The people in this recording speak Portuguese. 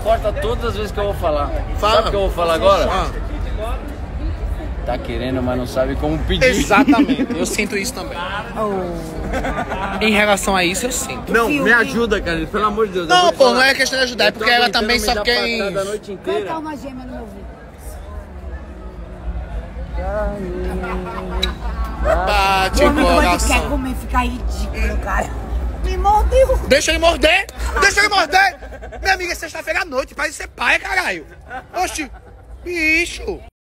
corta todas as vezes que eu vou falar. Fala. Sabe o que eu vou falar agora? Ah. Tá querendo, mas não sabe como pedir. Exatamente, eu sinto isso também. Em relação a isso, eu sinto. Não, me ajuda, cara, pelo amor de Deus. Não, pô, não é questão de ajudar, é porque ela também só quer isso. Da noite inteira. Canta uma gêmea no meu ouvido. Bate O o amigo vai quer coração. comer, fica ridículo, cara. Me mordeu. Deixa ele morder! Deixa ele morder! Minha amiga, é sexta-feira à noite, para de ser pai, caralho! Oxi! Bicho!